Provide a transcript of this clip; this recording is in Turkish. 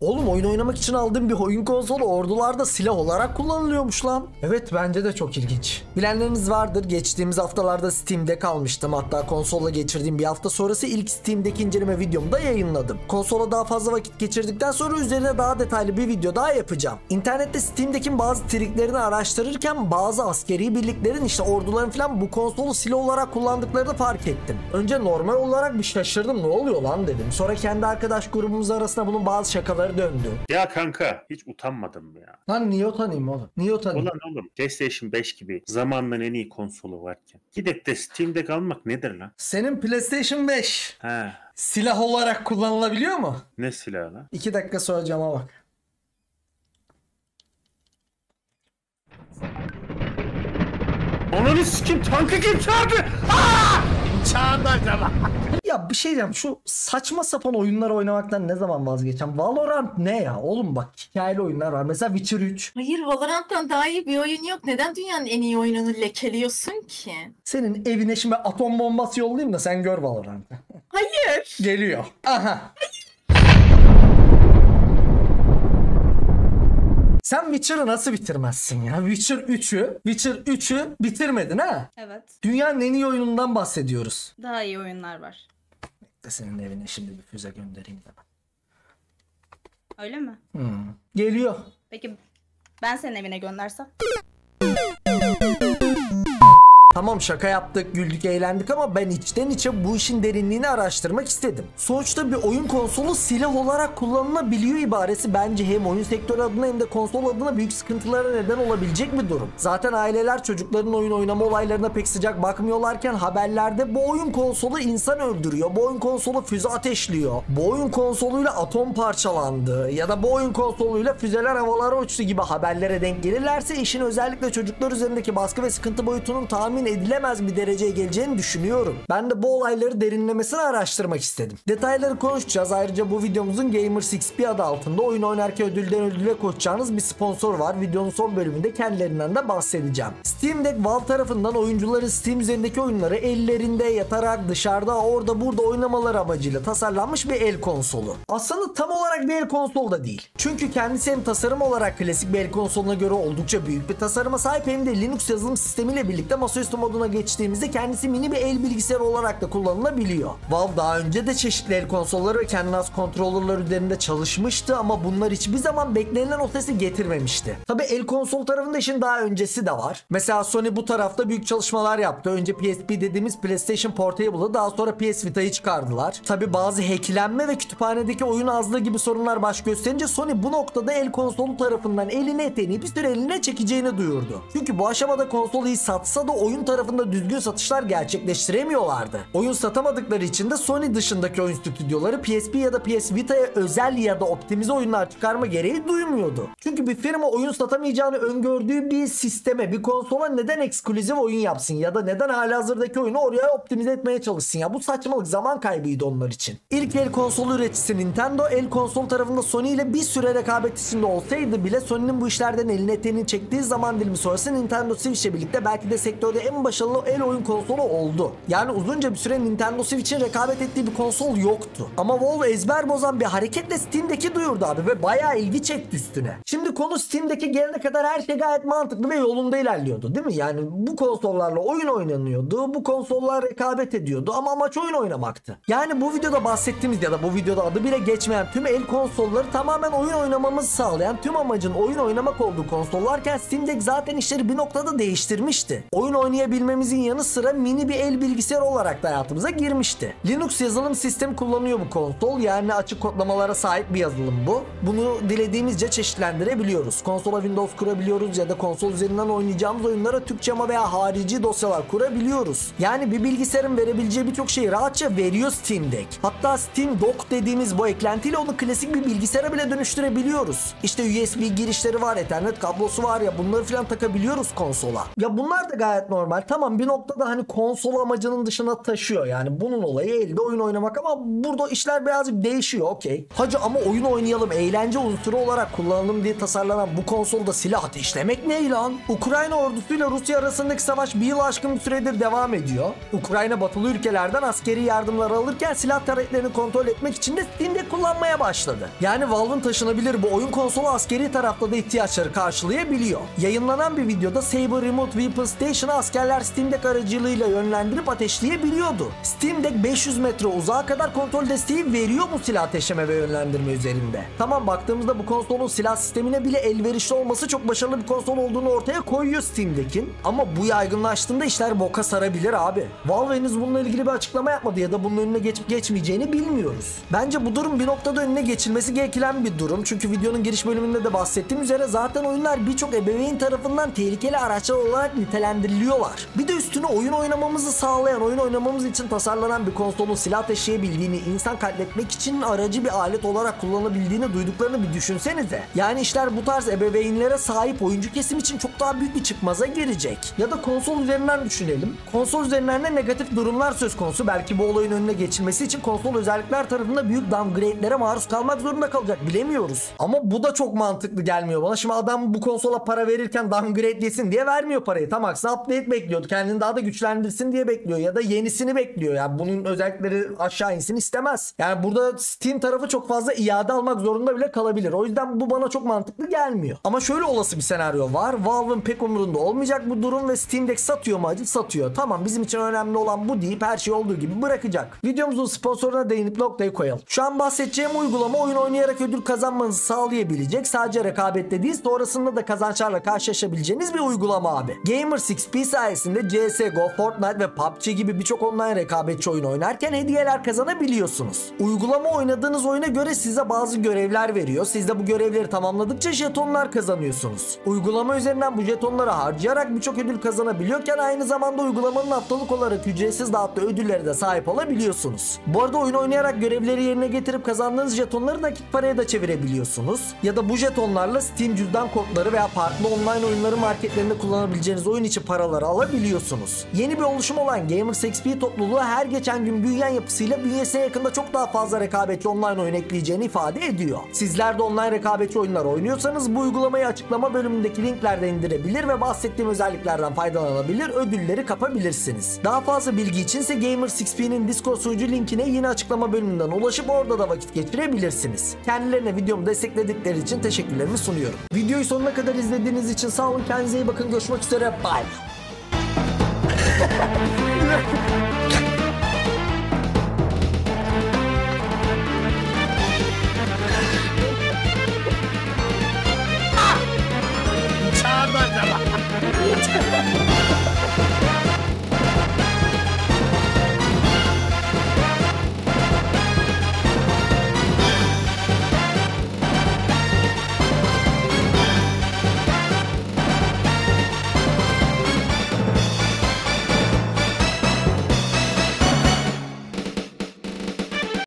Oğlum oyun oynamak için aldığım bir oyun konsolu ordularda silah olarak kullanılıyormuş lan. Evet, bence de çok ilginç. Bilenleriniz vardır, geçtiğimiz haftalarda Steam'de kalmıştım. Hatta konsolla geçirdiğim bir hafta sonrası ilk Steam'deki inceleme videomu da yayınladım. Konsola daha fazla vakit geçirdikten sonra üzerine daha detaylı bir video daha yapacağım. İnternette Steam'deki bazı triklerini araştırırken bazı askeri birliklerin işte orduların falan bu konsolu silah olarak kullandıklarını fark ettim. Önce normal olarak bir şaşırdım, ne oluyor lan dedim. Sonra kendi arkadaş grubumuz arasında bunun bazı şakaları döndü. Ya kanka hiç utanmadın mı ya? Lan niye utanayım oğlum? Niye utanayım? Ulan oğlum PlayStation 5 gibi zamanın en iyi konsolu varken gidip de Steam'de kalmak nedir lan? Senin PlayStation 5 He, silah olarak kullanılabiliyor mu? ne silahı lan? 2 dakika sonra cama bak. Ananı sikim, tankı kim çağırdı? Aaaa! Çağırdı acaba? Ya bir şey diyeceğim, şu saçma sapan oyunları oynamaktan ne zaman vazgeçeceğim? Valorant ne ya? Oğlum bak, hikayeli oyunlar var. Mesela Witcher 3. Hayır, Valorant'tan daha iyi bir oyun yok. Neden dünyanın en iyi oyununu lekeliyorsun ki? Senin evine şimdi atom bombası yollayayım da sen gör Valorant'ı. Hayır. Geliyor. Aha. Sen Witcher'ı nasıl bitirmezsin ya? Witcher 3'ü bitirmedin ha? Evet. Dünyanın en iyi oyunundan bahsediyoruz. Daha iyi oyunlar var. De senin evine şimdi bir füze göndereyim de ben. Öyle mi? Geliyor. Peki ben senin evine göndersem? Tamam, şaka yaptık, güldük, eğlendik ama ben içten içe bu işin derinliğini araştırmak istedim. Sonuçta bir oyun konsolu silah olarak kullanılabiliyor ibaresi bence hem oyun sektörü adına hem de konsol adına büyük sıkıntılara neden olabilecek bir durum. Zaten aileler çocukların oyun oynama olaylarına pek sıcak bakmıyorlarken haberlerde bu oyun konsolu insan öldürüyor, bu oyun konsolu füze ateşliyor, bu oyun konsoluyla atom parçalandı ya da bu oyun konsoluyla füzeler havalara uçtu gibi haberlere denk gelirlerse işin özellikle çocuklar üzerindeki baskı ve sıkıntı boyutunun tahmin edilemez bir dereceye geleceğini düşünüyorum. Ben de bu olayları derinlemesine araştırmak istedim. Detayları konuşacağız. Ayrıca bu videomuzun Gamers XP adı altında oyun oynarken ödülden ödüle koşacağınız bir sponsor var. Videonun son bölümünde kendilerinden de bahsedeceğim. Steam Deck Valve tarafından oyuncuların Steam üzerindeki oyunları ellerinde yatarak dışarıda orada burada oynamaları amacıyla tasarlanmış bir el konsolu. Aslında tam olarak bir el konsol da değil. Çünkü kendisi hem tasarım olarak klasik bir el konsoluna göre oldukça büyük bir tasarıma sahip hem de Linux yazılım sistemiyle birlikte masaüstü moduna geçtiğimizde kendisi mini bir el bilgisayarı olarak da kullanılabiliyor. Valve daha önce de çeşitli el konsolları ve kendine has kontrolörler üzerinde çalışmıştı ama bunlar hiçbir zaman beklenilen o sesi getirmemişti. Tabi el konsol tarafında işin daha öncesi de var. Mesela Sony bu tarafta büyük çalışmalar yaptı. Önce PSP dediğimiz PlayStation Portable'ı, daha sonra PS Vita'yı çıkardılar. Tabi bazı hacklenme ve kütüphanedeki oyun azlığı gibi sorunlar baş gösterince Sony bu noktada el konsolu tarafından eline eteğini bir süre eline çekeceğini duyurdu. Çünkü bu aşamada konsolu iyi satsa da oyun tarafında düzgün satışlar gerçekleştiremiyorlardı. Oyun satamadıkları için de Sony dışındaki oyun stüdyoları PSP ya da PS Vita'ya özel ya da optimize oyunlar çıkarma gereği duymuyordu. Çünkü bir firma oyun satamayacağını öngördüğü bir sisteme, bir konsola neden ekskluzif oyun yapsın ya da neden halihazırdaki oyunu oraya optimize etmeye çalışsın ya? Bu saçmalık, zaman kaybıydı onlar için. İlk el konsolu üreticisi Nintendo, el konsol tarafında Sony ile bir süre rekabet içinde olsaydı bile Sony'nin bu işlerden elini eteğini çektiği zaman dilimi sonrası Nintendo Switch ile birlikte belki de sektörde en başarılı el oyun konsolu oldu. Yani uzunca bir süre Nintendo Switch'in rekabet ettiği bir konsol yoktu. Ama Valve ezber bozan bir hareketle Steam'deki duyurdu abi ve bayağı ilgi çekti üstüne. Şimdi konu Steam'deki gelene kadar her şey gayet mantıklı ve yolunda ilerliyordu değil mi? Yani bu konsollarla oyun oynanıyordu. Bu konsollar rekabet ediyordu ama amaç oyun oynamaktı. Yani bu videoda bahsettiğimiz ya da bu videoda adı bile geçmeyen tüm el konsolları tamamen oyun oynamamızı sağlayan, tüm amacın oyun oynamak olduğu konsollarken Steam Deck zaten işleri bir noktada değiştirmişti. Oyun oynayabilmemizin yanı sıra mini bir el bilgisayar olarak da hayatımıza girmişti. Linux yazılım sistemi kullanıyor bu konsol. Yani açık kodlamalara sahip bir yazılım bu. Bunu dilediğimizce çeşitlendirebiliyoruz. Konsola Windows kurabiliyoruz ya da konsol üzerinden oynayacağımız oyunlara Türkçe veya harici dosyalar kurabiliyoruz. Yani bir bilgisayarın verebileceği birçok şeyi rahatça veriyor Steam Deck. Hatta Steam Dock dediğimiz bu eklentiyle onu klasik bir bilgisayara bile dönüştürebiliyoruz. İşte USB girişleri var, Ethernet kablosu var ya, bunları falan takabiliyoruz konsola. Ya bunlar da gayet normal. özellikler tamam bir noktada hani konsol amacının dışına taşıyor. Yani bunun olayı elde oyun oynamak ama burada işler birazcık değişiyor, okey. Hacı ama oyun oynayalım, eğlence unsuru olarak kullanalım diye tasarlanan bu konsolda silah ateşlemek ne lan? Ukrayna ordusuyla Rusya arasındaki savaş bir yıl aşkın bir süredir devam ediyor. Ukrayna batılı ülkelerden askeri yardımlar alırken silah taretlerini kontrol etmek için de Steam'de kullanmaya başladı. Yani Valve'ın taşınabilir bu oyun konsolu askeri tarafta da ihtiyaçları karşılayabiliyor. Yayınlanan bir videoda Saber Remote Weapon Station'ı askerler Steam Deck aracılığıyla yönlendirip ateşleyebiliyordu. Steam Deck 500 metre uzağa kadar kontrol desteği veriyor bu silah ateşleme ve yönlendirme üzerinde. Tamam, baktığımızda bu konsolun silah sistemine bile elverişli olması çok başarılı bir konsol olduğunu ortaya koyuyor Steam Deck'in. Ama bu yaygınlaştığında işler boka sarabilir abi. Valve henüz bununla ilgili bir açıklama yapmadı ya da bunun önüne geçip geçmeyeceğini bilmiyoruz. Bence bu durum bir noktada önüne geçilmesi gereken bir durum. Çünkü videonun giriş bölümünde de bahsettiğim üzere zaten oyunlar birçok ebeveyn tarafından tehlikeli araçlar olarak nitelendiriliyorlar. Bir de üstüne oyun oynamamızı sağlayan, oyun oynamamız için tasarlanan bir konsolun silah taşıyabildiğini, insan katletmek için aracı bir alet olarak kullanabildiğini duyduklarını bir düşünsenize. Yani işler bu tarz ebeveynlere sahip oyuncu kesim için çok daha büyük bir çıkmaza girecek. Ya da konsol üzerinden düşünelim. Konsol üzerinden de negatif durumlar söz konusu. Belki bu olayın önüne geçilmesi için konsol özellikler tarafında büyük downgrade'lere maruz kalmak zorunda kalacak. Bilemiyoruz. Ama bu da çok mantıklı gelmiyor bana. Şimdi adam bu konsola para verirken downgrade'lesin diye vermiyor parayı. Tam aksine update bekliyordu. Kendini daha da güçlendirsin diye bekliyor. Ya da yenisini bekliyor. Yani bunun özellikleri aşağı insin istemez. Yani burada Steam tarafı çok fazla iade almak zorunda bile kalabilir. O yüzden bu bana çok mantıklı gelmiyor. Ama şöyle olası bir senaryo var. Valve'ın pek umurunda olmayacak bu durum ve Steam Deck satıyor mu acı? Satıyor. Tamam, bizim için önemli olan bu deyip her şey olduğu gibi bırakacak. Videomuzun sponsoruna değinip noktayı koyalım. Şu an bahsedeceğim uygulama oyun oynayarak ödül kazanmanızı sağlayabilecek, sadece rekabette değil sonrasında da kazançlarla karşılaşabileceğiniz bir uygulama abi. Gamers XP sayesinde CSGO, Fortnite ve PUBG gibi birçok online rekabetçi oyun oynarken hediyeler kazanabiliyorsunuz. Uygulama oynadığınız oyuna göre size bazı görevler veriyor. Siz de bu görevleri tamamladıkça jetonlar kazanıyorsunuz. Uygulama üzerinden bu jetonları harcayarak birçok ödül kazanabiliyorken aynı zamanda uygulamanın haftalık olarak ücretsiz dağıttığı ödüllere de sahip olabiliyorsunuz. Bu arada oyun oynayarak görevleri yerine getirip kazandığınız jetonları nakit paraya da çevirebiliyorsunuz. Ya da bu jetonlarla Steam cüzdan kodları veya farklı online oyunları marketlerinde kullanabileceğiniz oyun içi paraları alabiliyorsunuz. Yeni bir oluşum olan Gamers XP topluluğu her geçen gün büyüyen yapısıyla bünyesine yakında çok daha fazla rekabetçi online oyun ekleyeceğini ifade ediyor. Sizler de online rekabetçi oyunlar oynuyorsanız bu uygulamayı açıklama bölümündeki linklerden indirebilir ve bahsettiğim özelliklerden faydalanabilir, ödülleri kapabilirsiniz. Daha fazla bilgi içinse Gamers XP'nin Discord sunucu linkine yine açıklama bölümünden ulaşıp orada da vakit geçirebilirsiniz. Kendilerine videomu destekledikleri için teşekkürlerimi sunuyorum. Videoyu sonuna kadar izlediğiniz için sağ olun, kendinize iyi bakın, görüşmek üzere, bye.